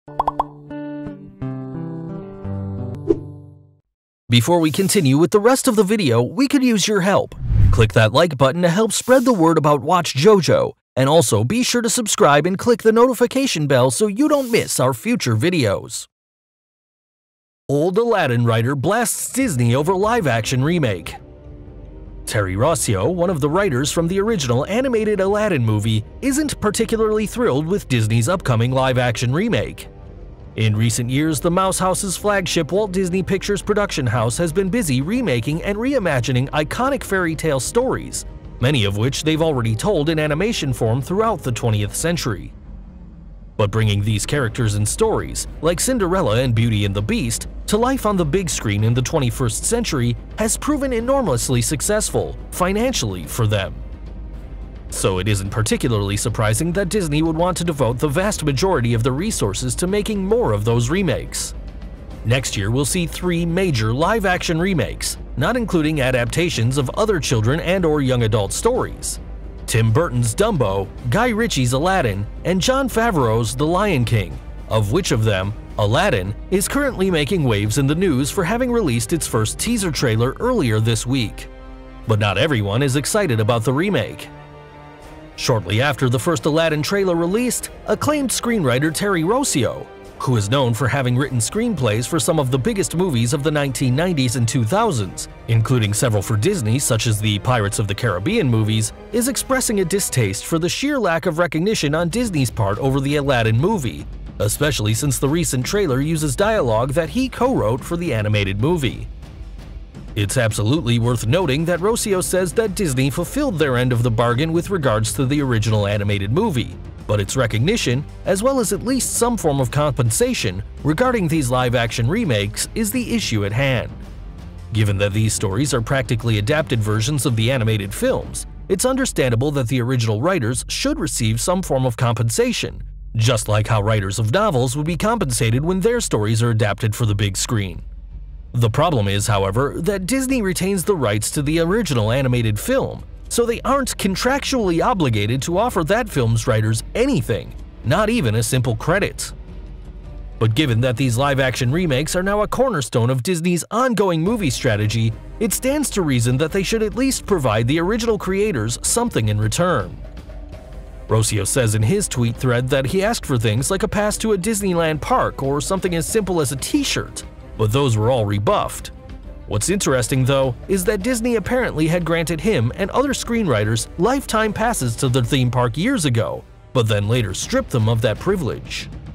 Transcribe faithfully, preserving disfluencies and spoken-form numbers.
Before we continue with the rest of the video, we could use your help. Click that like button to help spread the word about Watch JoJo, and also be sure to subscribe and click the notification bell so you don't miss our future videos. Old Aladdin writer blasts Disney over live-action remake. Terry Rossio, one of the writers from the original animated Aladdin movie, isn't particularly thrilled with Disney's upcoming live-action remake. In recent years, the Mouse House's flagship Walt Disney Pictures production house has been busy remaking and reimagining iconic fairy tale stories, many of which they've already told in animation form throughout the twentieth century. But bringing these characters and stories, like Cinderella and Beauty and the Beast, to life on the big screen in the twenty-first century has proven enormously successful, financially, for them. So it isn't particularly surprising that Disney would want to devote the vast majority of the resources to making more of those remakes. Next year we'll see three major live-action remakes, not including adaptations of other children and or young adult stories. Tim Burton's Dumbo, Guy Ritchie's Aladdin, and Jon Favreau's The Lion King, of which of them, Aladdin, is currently making waves in the news for having released its first teaser trailer earlier this week. But not everyone is excited about the remake. Shortly after the first Aladdin trailer released, acclaimed screenwriter Terry Rossio, who is known for having written screenplays for some of the biggest movies of the nineteen nineties and two thousands, including several for Disney such as the Pirates of the Caribbean movies, is expressing a distaste for the sheer lack of recognition on Disney's part over the Aladdin movie, especially since the recent trailer uses dialogue that he co-wrote for the animated movie. It's absolutely worth noting that Rossio says that Disney fulfilled their end of the bargain with regards to the original animated movie, but its recognition, as well as at least some form of compensation regarding these live-action remakes, is the issue at hand. Given that these stories are practically adapted versions of the animated films, it's understandable that the original writers should receive some form of compensation, just like how writers of novels would be compensated when their stories are adapted for the big screen. The problem is, however, that Disney retains the rights to the original animated film, so they aren't contractually obligated to offer that film's writers anything, not even a simple credit. But given that these live-action remakes are now a cornerstone of Disney's ongoing movie strategy, it stands to reason that they should at least provide the original creators something in return. Rossio says in his tweet thread that he asked for things like a pass to a Disneyland park or something as simple as a t-shirt, but those were all rebuffed. What's interesting, though, is that Disney apparently had granted him and other screenwriters lifetime passes to their theme park years ago, but then later stripped them of that privilege.